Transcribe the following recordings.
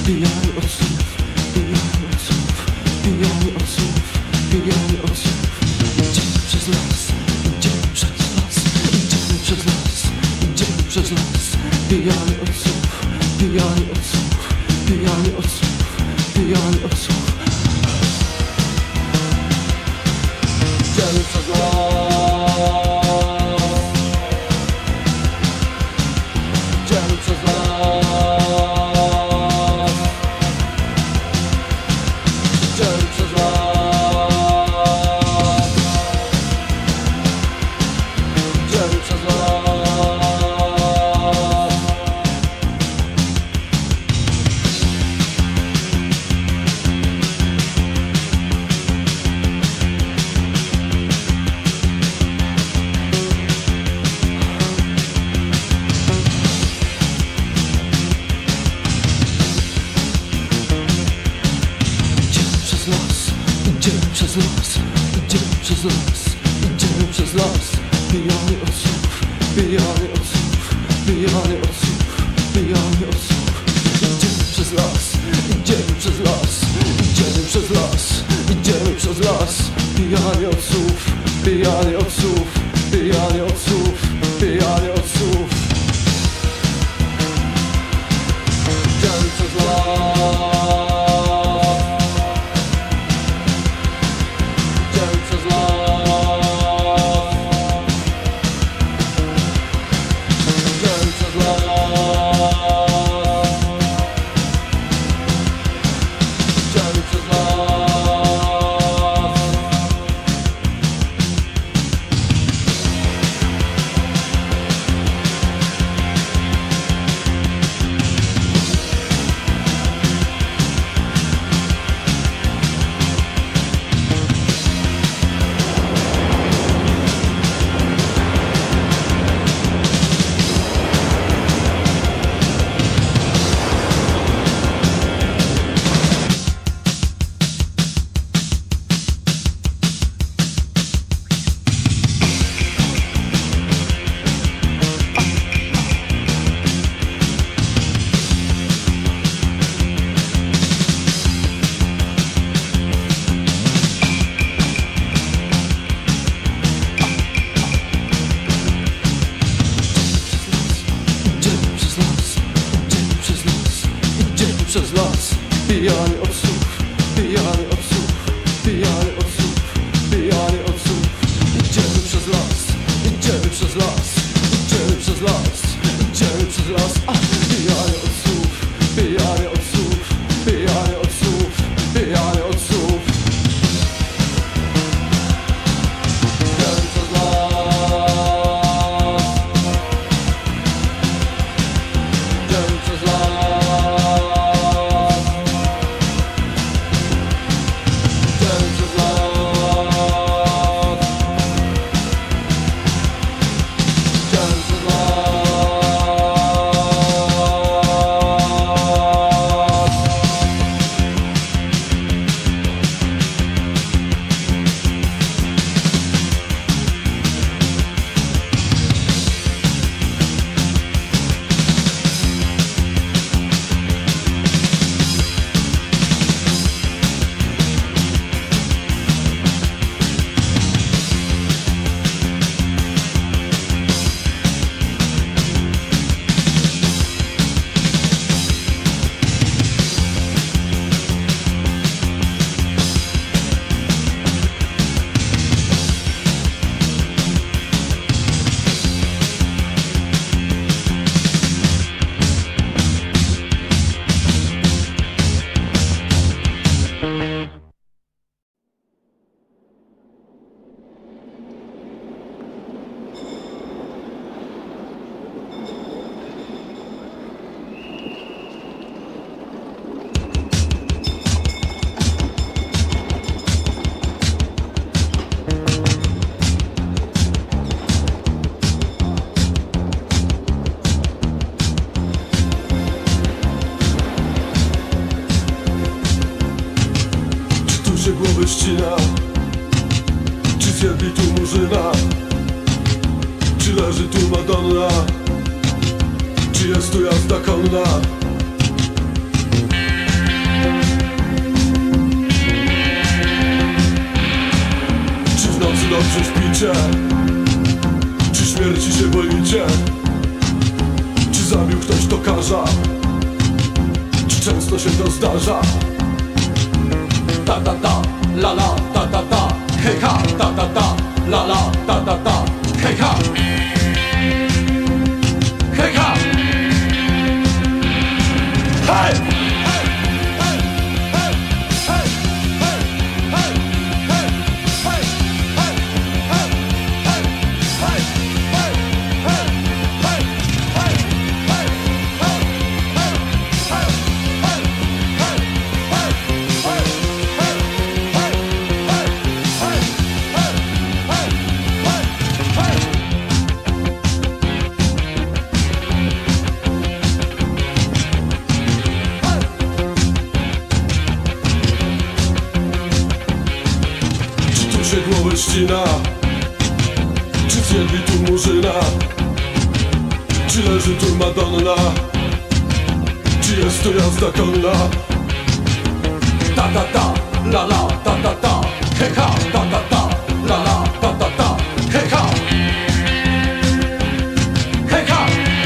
pijani od słów, pijani od słów, pijani od słów, pijani od słów. Idziemy przez las, idziemy przez las, idziemy przez las, idziemy przez las. Pijani od słów, pijani od słów, pijani od słów, pijani od słów. Idziemy przez las. Idziemy przez las. Idziemy przez las. Idziemy przez las. Idziemy przez las, idziemy przez las, idziemy przez las. Pijani od słów, pijani od słów, pijani od słów, pijani od słów. Idziemy przez las, idziemy przez las, idziemy przez las, idziemy przez las. Pijani od słów, pijani od słów, pijani od słów, pijani od słów. Idziemy przez las. Przez las, pijani od słów, pijani od słów, pijani od słów, pijani od słów. Idziemy przez las, idziemy przez las, idziemy przez las, idziemy przez las. Pijani od słów, pijani od słów, pijani od słów, pijani od słów. Idziemy przez las, idziemy przez las. Czy głowy ścina, czy zjedli tu murzyna, czy leży tu Madonna, czy jest tu jazda konna. dobrze śpicie? Czy śmierci się boicie? Czy zabił ktoś tokarza? Czy często się to zdarza? Ta ta ta, la la, ta ta ta, hej ha, ta ta ta, la la, ta ta ta, hej ha. Hej ha! Hej! Się głowę ścina? Czy zjedli tu murzyna? Czy leży tu Madonna? Czy jest tu jazda konna? Ta ta ta, la la, ta ta ta, hej ha, ta ta ta, la la, ta ta ta, hej ha. Hej ha!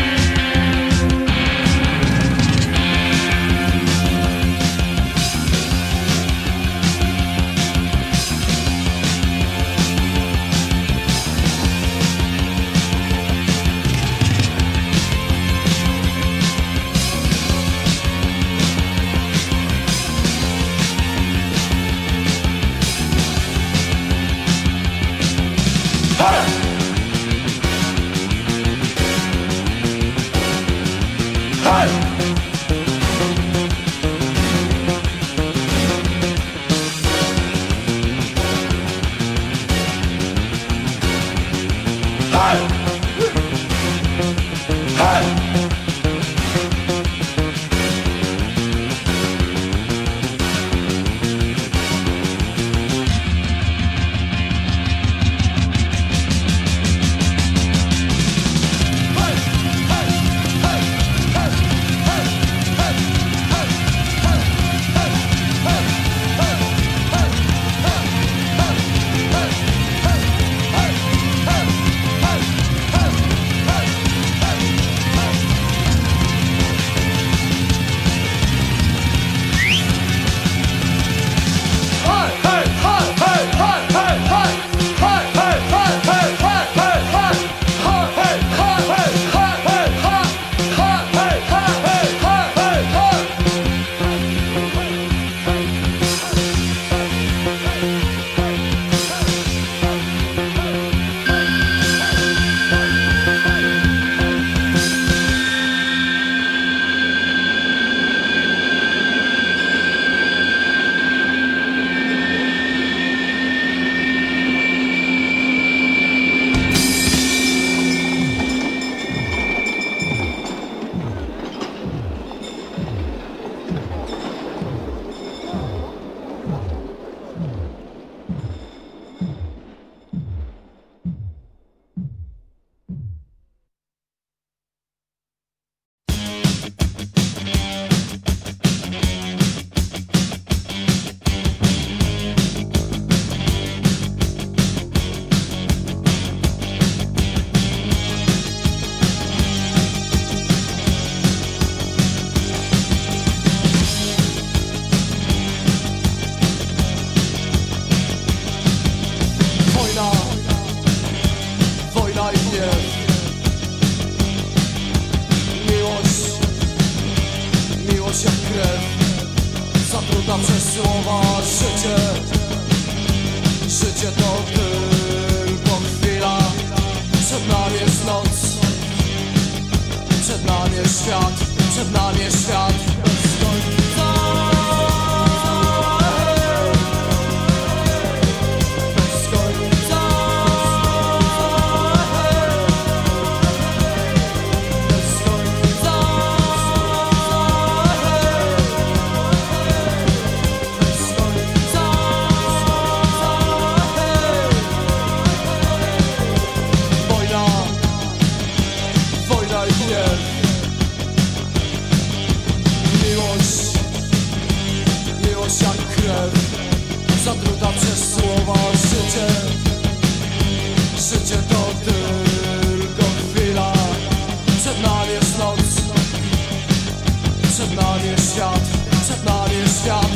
Zatruta przez słowa życie. Życie to tylko chwila. Przed nami jest noc, przed nami jest świat, przed nami jest świat bez końca. Bez końca. Bez końca. Miłość jak krew, zatruta przez słowa życie. jest noc, przed nami jest świat, przed nami jest świat.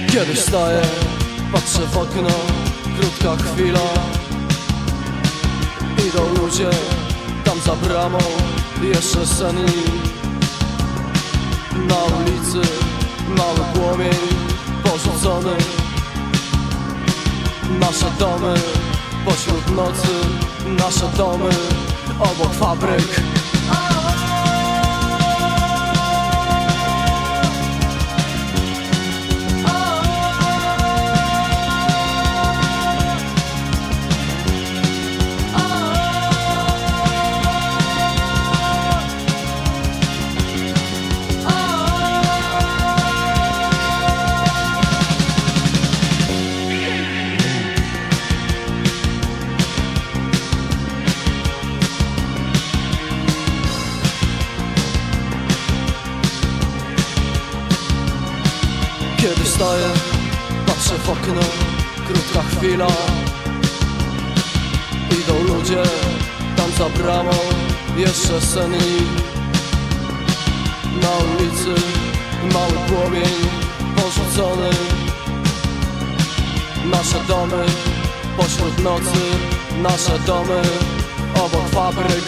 Kiedy wstaję, patrzę w okno, krótka chwila. Idą ludzie, tam za bramą, jeszcze senni. Na ulicy mały płomień porzucony. Nasze domy pośród nocy, nasze domy obok fabryk. Kiedy wstaję, patrzę w okno, krótka chwila. Idą ludzie, tam za bramą, jeszcze senni. Na ulicy mały płomień porzucony. Nasze domy pośród nocy, nasze domy obok fabryk.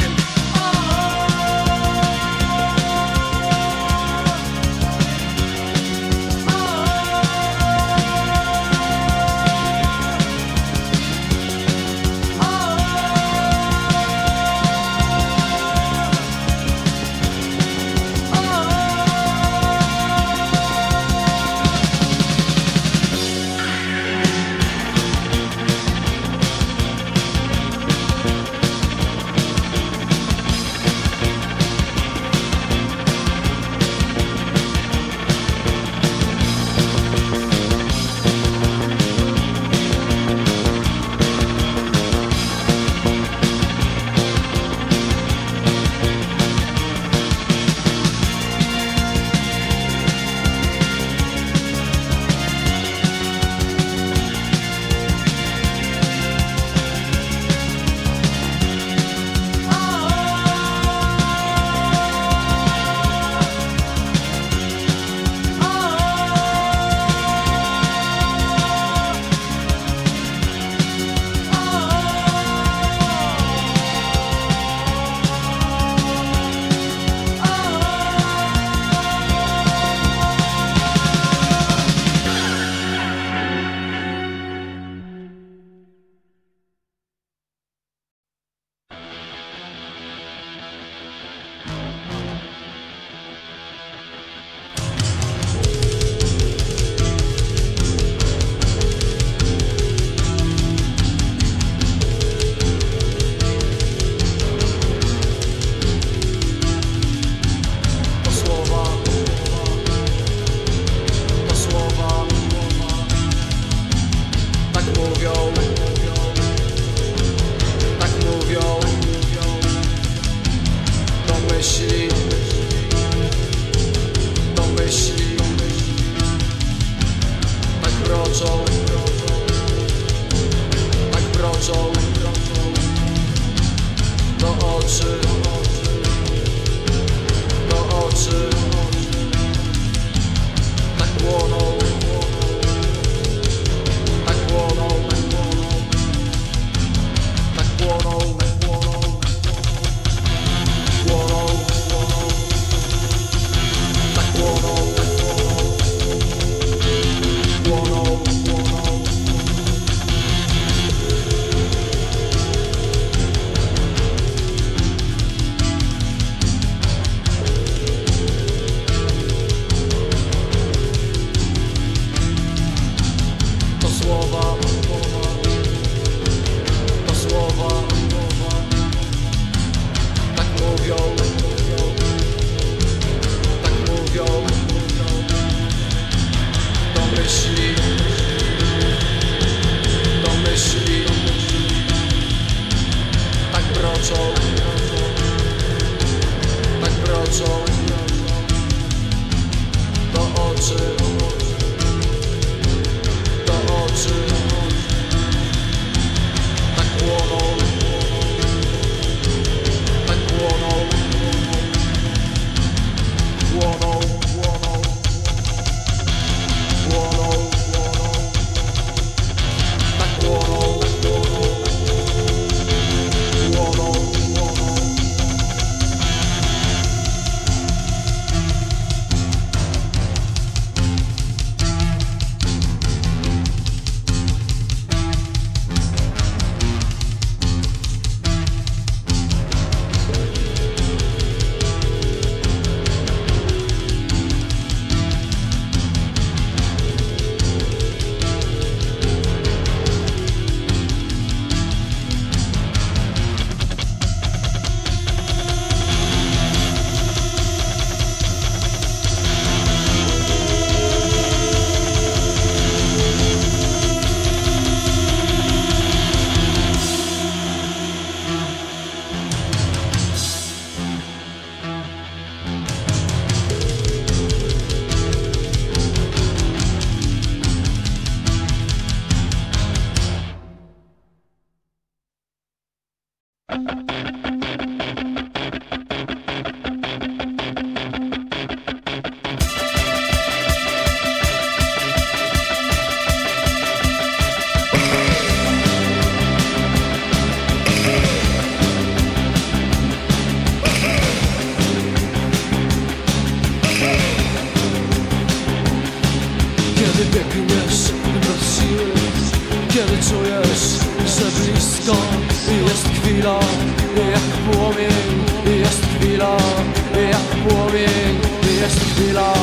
Kiedy biegniesz bez siły, kiedy czujesz, że blisko jest chwila, jak płomień, jest chwila, jak płomień, jest chwila.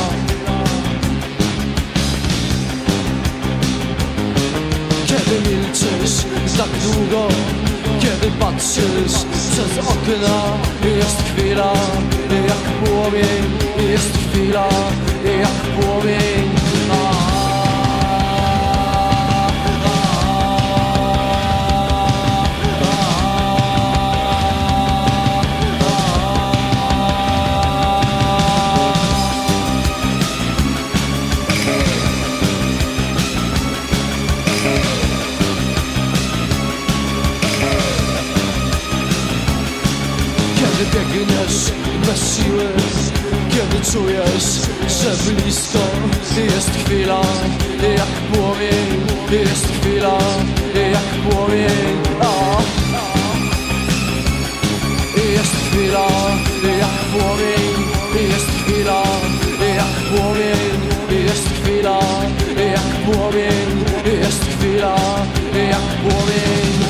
Kiedy milczysz tak długo, kiedy patrzysz przez okna, jest chwila, jak płomień, jest chwila, jak płomień. Kiedy biegniesz bez siły, kiedy czujesz, że blisko jest chwila, jak płomień, jest chwila, jak płomień. Jest chwila, jak płomień, jest chwila, jak płomień, jest chwila, jak płomień, jest chwila, jak płomień.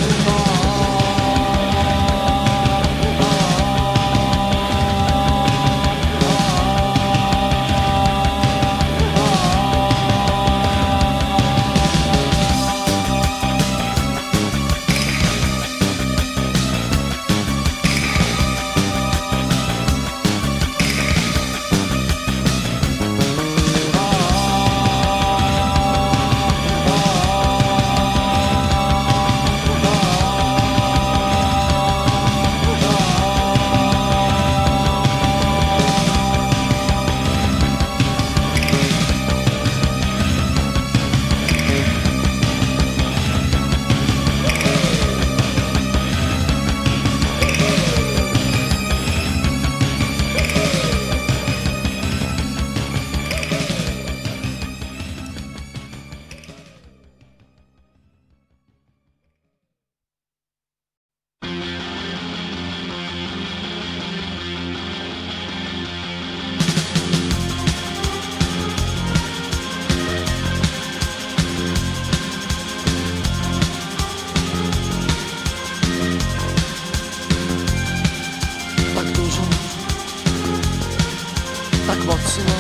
Tak mocno,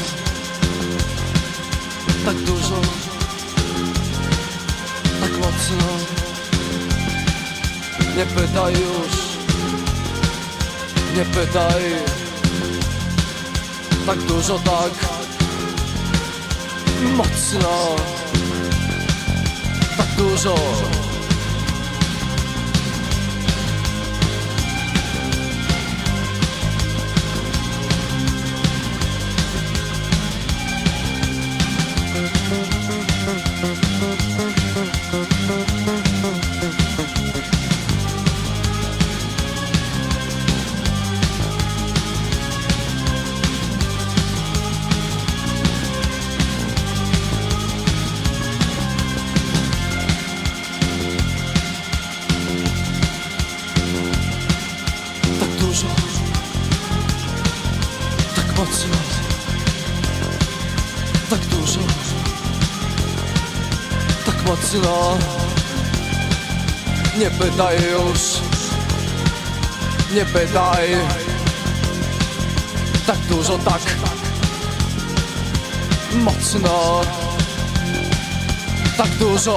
tak dużo, tak mocno. Nie pytaj już, nie pytaj. Tak dużo, tak mocno, tak dużo. Tak mocno, tak dużo, tak mocno. Nie pytaj już, nie pytaj. Tak dużo, tak mocno, tak dużo.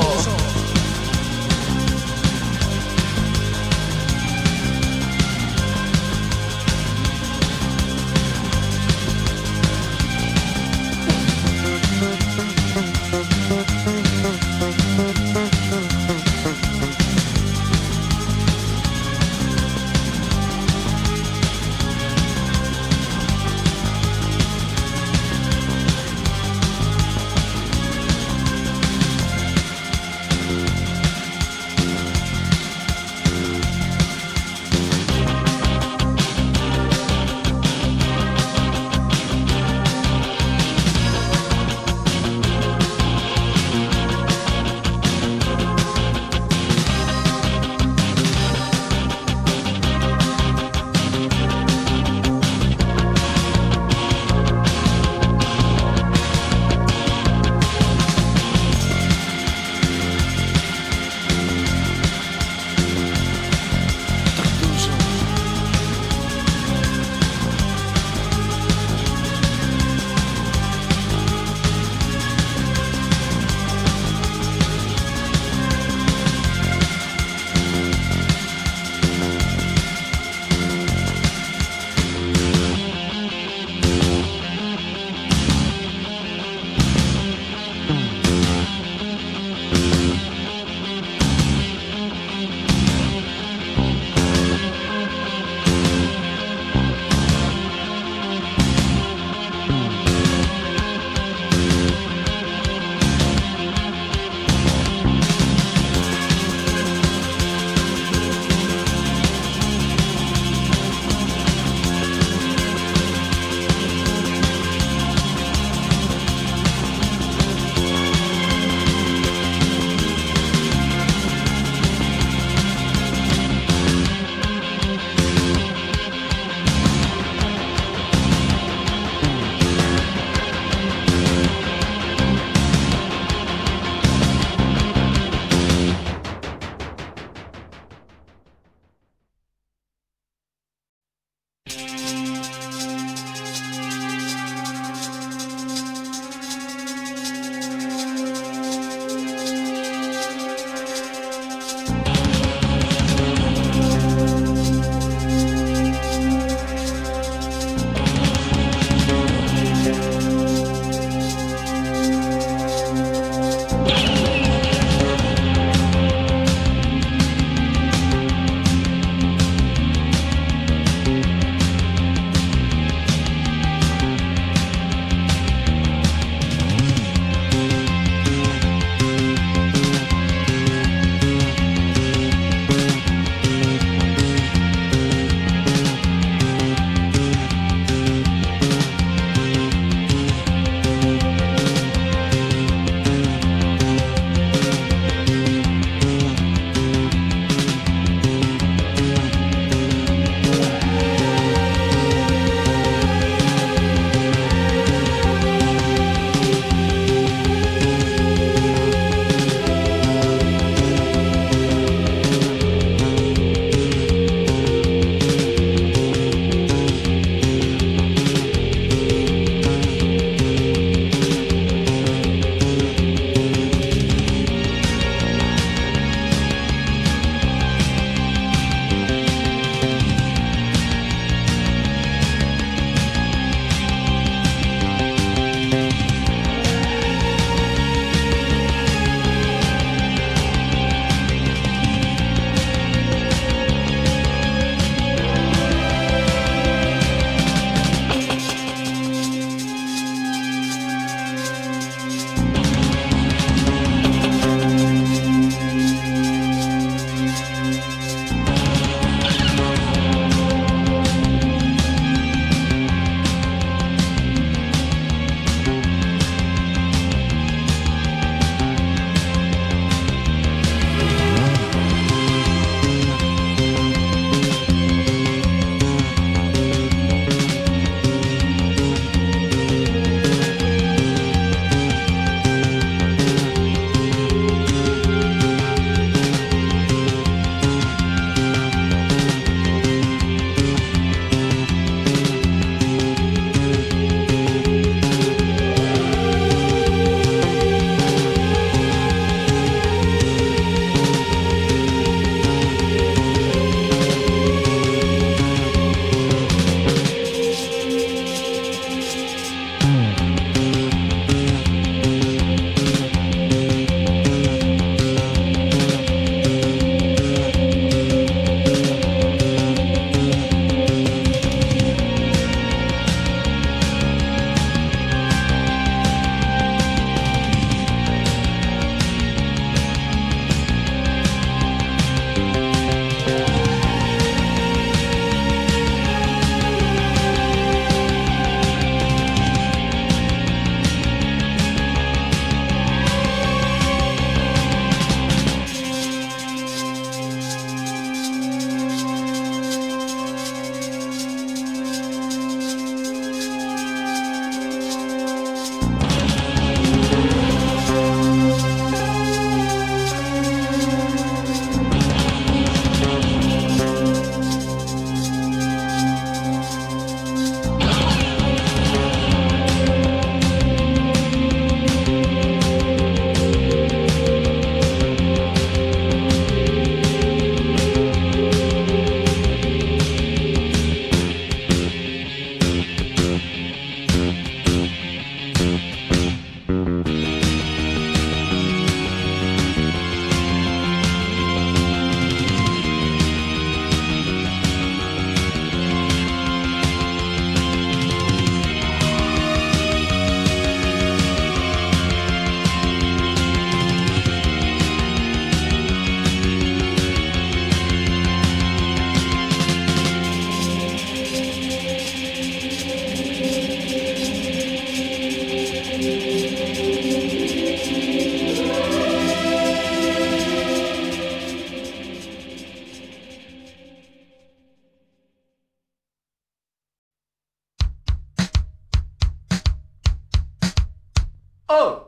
O!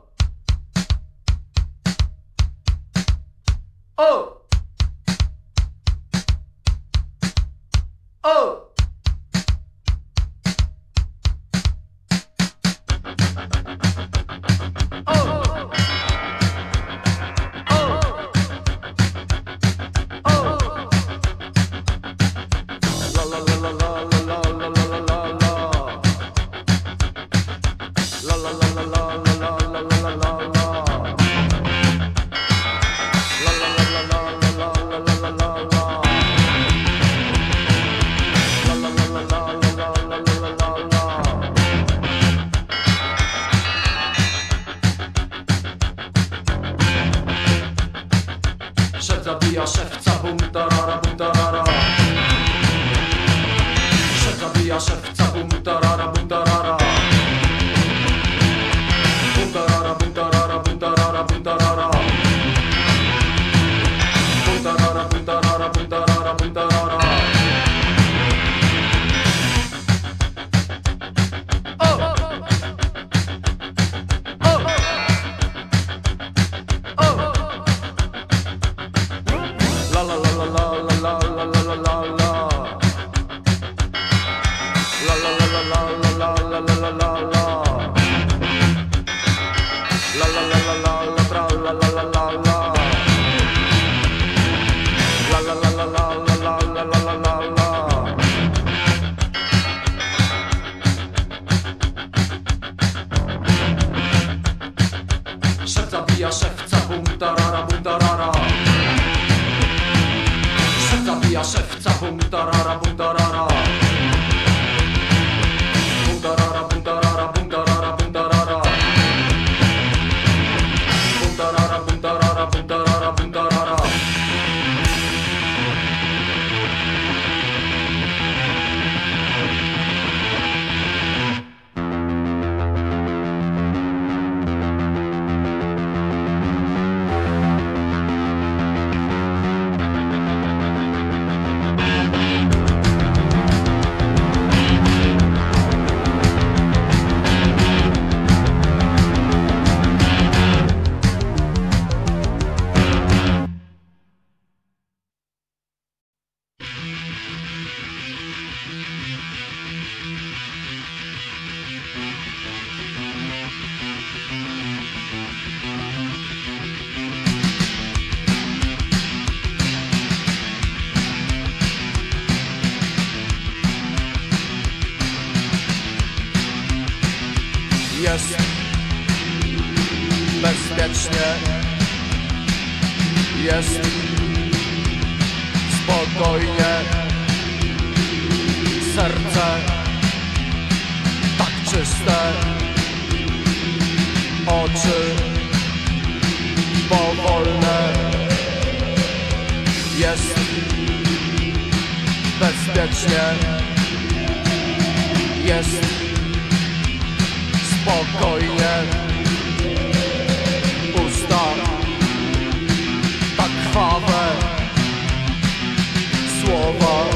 O! O! Szef zabija szewca, bum tarara, bum tarara. Szef zabija szewca, bum tarara, bum tarara. Bum tarara, bum tarara, bum tarara, bum tarara. Bum tarara, bum tarara, bum tarara, bum tarara. Szef zabija szewca, bum tarara, bum tarara. Szef zabija szewca, bum tarara, bum tarara. Bum tarara, bum tarara, bum tarara, bum tarara. Bum tarara, bum tarara, bum tarara, bum tarara. Jest bezpiecznie, jest spokojnie, serce tak czyste, oczy powolne. Jest bezpiecznie, jest spokojnie, usta tak krwawe, słowa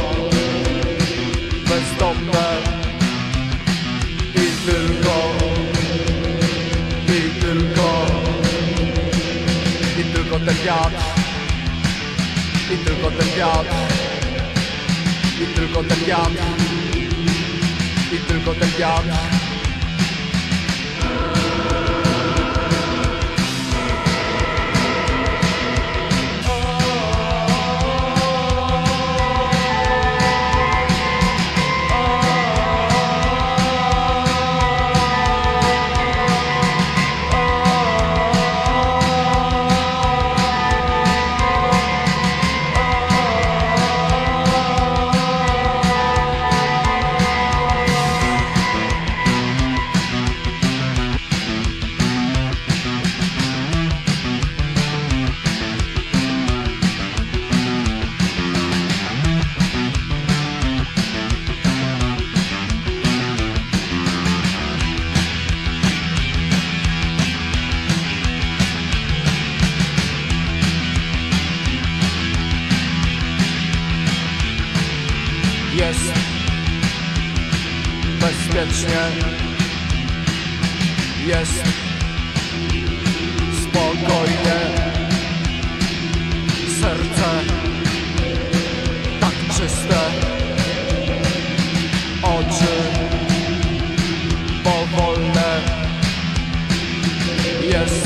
bezdomne i tylko ten wiatr, i tylko ten wiatr, i tylko ten wiatr, i tylko ten wiatr. Jest bezpiecznie, jest spokojnie. Serce tak czyste, oczy powolne. Jest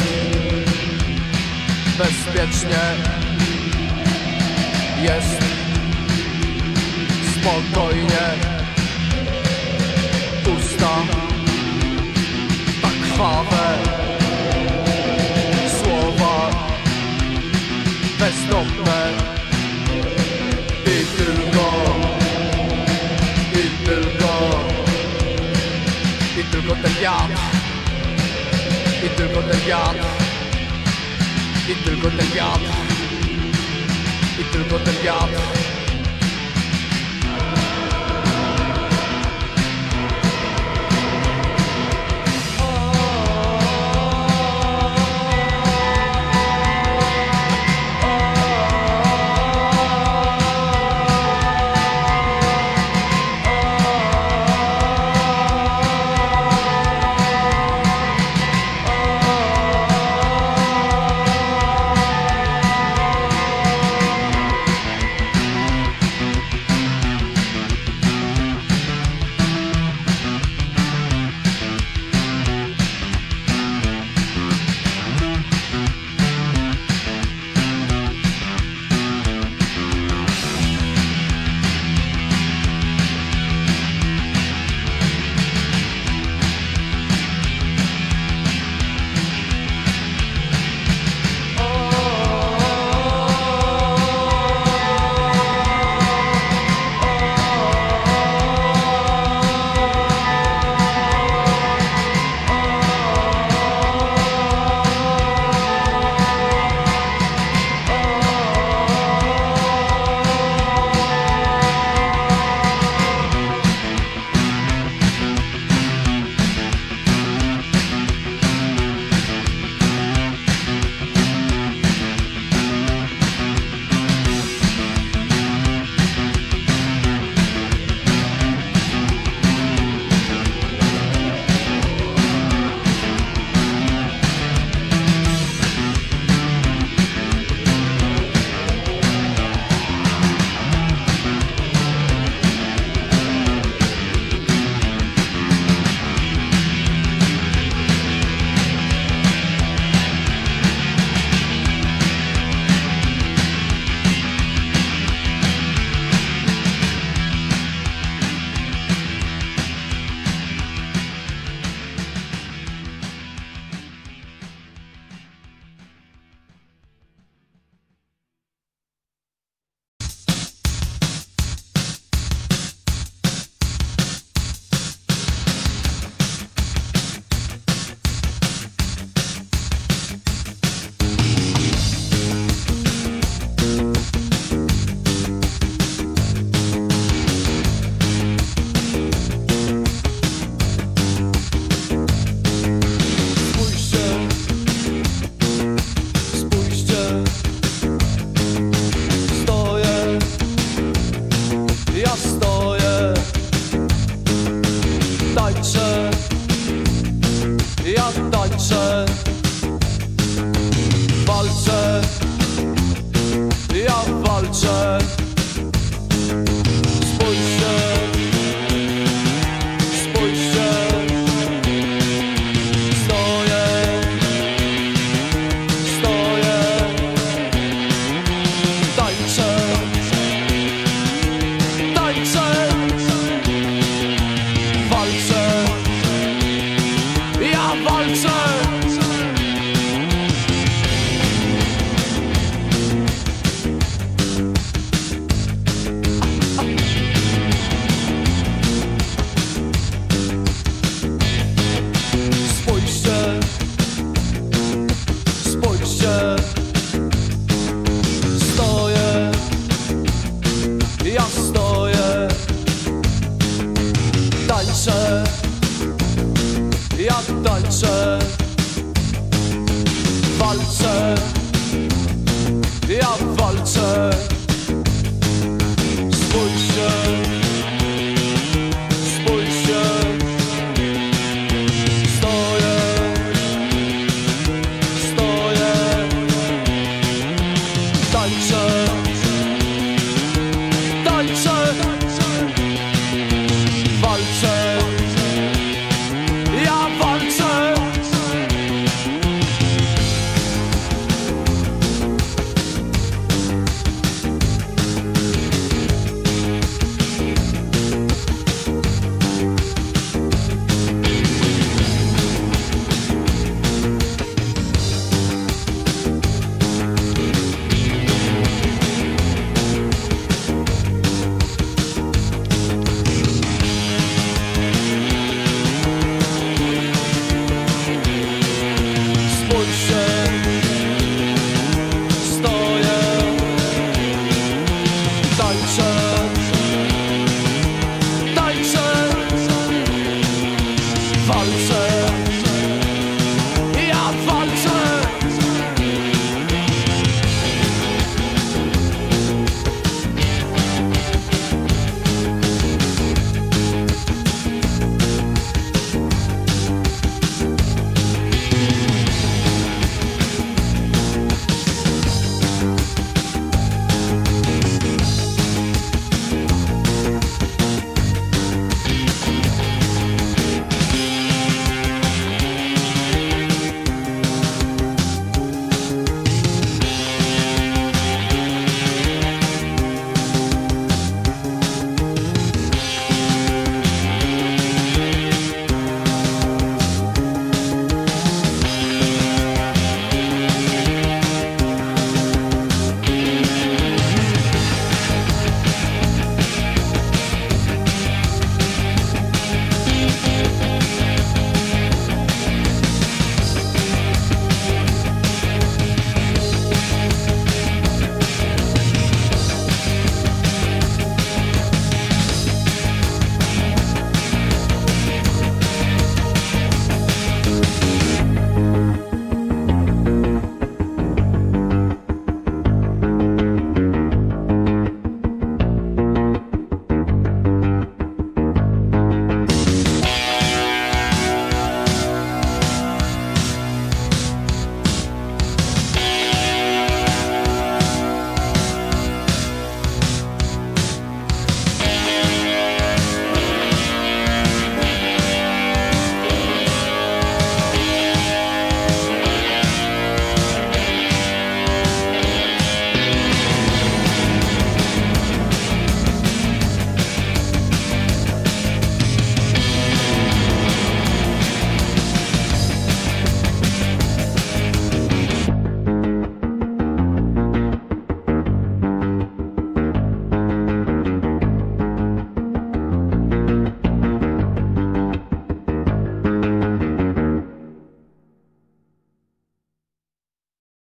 bezpiecznie, jest spokojnie. Usta tak krwawe, słowa bezdomne. I tylko ten wiatr. I tylko ten wiatr. I tylko ten wiatr. I tylko ten wiatr. tańczę, walczę, ja walczę. Spójrzcie, spójrzcie, stoję, stoję, tańczę, tańczę, walczę, ja walczę. Spójrzcie, spójrzcie, stoję, ja stoję, tańczę, ja tańczę, walczę, ja walczę. Spójrzcie, spójrzcie, stoję, stoję, tańczę